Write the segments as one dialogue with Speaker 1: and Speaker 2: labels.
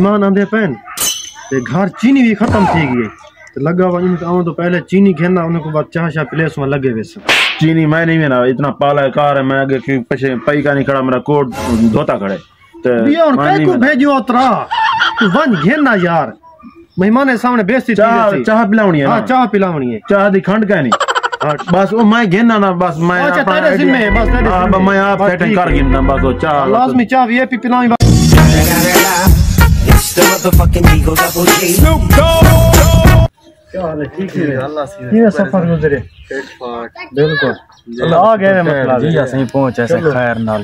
Speaker 1: मेहमान आंदे पैन ते घर चीनी भी खत्म थी गई तो लगा वजन तो पहले चीनी खेना उन्हें को बाद चाह शाह प्लेस में लगे वैसे
Speaker 2: चीनी मैं नहीं मेरा इतना पाला कार है मैं आगे पीछे पई का नहीं खड़ा मेरा कोट धोता खड़े तो
Speaker 1: मैं को भेजो उतरा तू वन घेना यार मेहमान के सामने बेइज्जती
Speaker 2: चाह पिलावनी है।
Speaker 1: हां चाह पिलावनी है
Speaker 2: चाह दी खंड का नहीं बस वो मैं घेना ना बस मैं
Speaker 1: अच्छा तेरे जिम्मे है बस तेरे
Speaker 2: हां मैं आप सेटिंग कर गिनना बस वो चाह
Speaker 1: लाजमी चाह वीआईपी पिलावी क्या हाल है ठीक है अल्लाह से ये सफर गुजरे बिल्कुल आ गए मतलब जी सही पहुंच ऐसे खैर नाल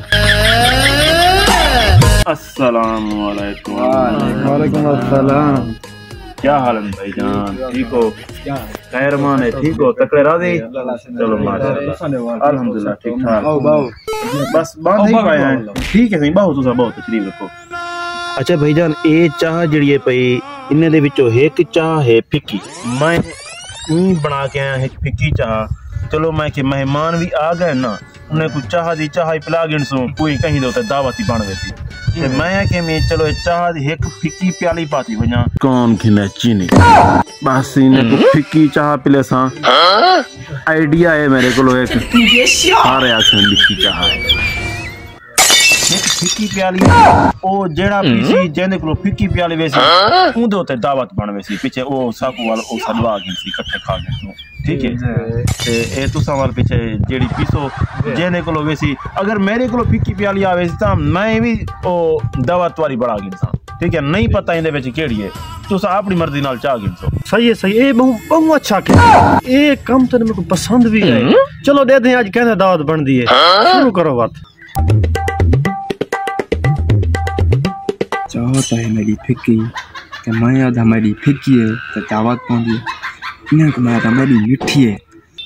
Speaker 2: अस्सलाम वालेकुम
Speaker 1: वालेकुम अस्सलाम
Speaker 2: क्या हाल है भाईजान ठीक हो खैर मान है ठीक हो तकड़े राजी चलो माशाल्लाह अल्हम्दुलिल्लाह ठीक ठाक बस बात ही पाया ठीक है सही बहुत तुसा बहुत तशरीफ रखो। अच्छा भाईजान ये चाह जड़ी है पई इन्ने दे विचों एक चाह है फिक्की मैं बना के आया है फिक्की चाह चलो मैं के मेहमान भी आ गए ना उन्हें कुछ चाह दी चाह पिला गिनसू कोई कहीं दो दावत ही बन वैसी ते मैं के में चलो चाह दी एक फिक्की प्याली पाती वजा कौन खिने चीनी बस इन्हें को फिक्की चाह पिले सा आइडिया है मेरे को एक सारे एक्शन लिखी चाह एक फिक्की प्याली ओ जेड़ा पीसी जेने को फिक्की प्याली वैसी उंदे उते दावत बन वैसी पीछे ओ साकू वाला ओ सलवा गिनसी इकट्ठे खा गए ठीक है ते ए तुसा वाल पीछे जेड़ी पीसो जेने को वैसी अगर मेरे को फिक्की प्याली आवे ता मैं भी ओ दावत वाली बड़ा गिनसा ठीक है नहीं पता इंदे विच केड़ी है तुसा अपनी मर्जी नाल चाह गिनसो
Speaker 1: सही है ए बहु अच्छा के ए काम तो मेरे को पसंद भी है चलो दे दे आज कहने दावत बन दी है शुरू करो बात
Speaker 3: चाहता है मेरी फिक्की कि मैं आधा मेरी फिक्की है तो दावत पौंदी इन्हें को मैं आधा मेरी मिठी है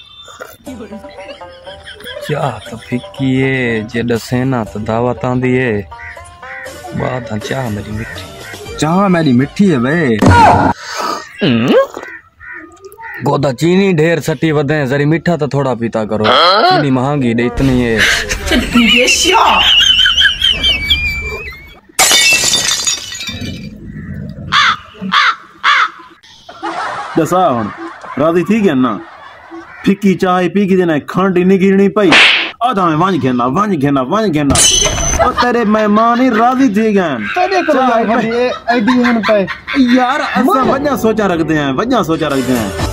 Speaker 3: क्या तो फिक्की है जे दसेना तो दावत आंदी है बात चाह मेरी मिठी चाह मेरी मिठी है बे गोदा चीनी ढेर सटी वधे जरी मीठा तो थोड़ा पीता करो चीनी महंगी दे इतनी है
Speaker 2: दसा हुन राजी थी गया ना फिक्की चाय पी की देना खंड नहीं गिरनी पई आधा में वंज घेना और तेरे मेहमान ही राजी थी गए
Speaker 1: तेरे को ये आईडी हन पे
Speaker 2: यार ऐसा वजह सोचा रखते हैं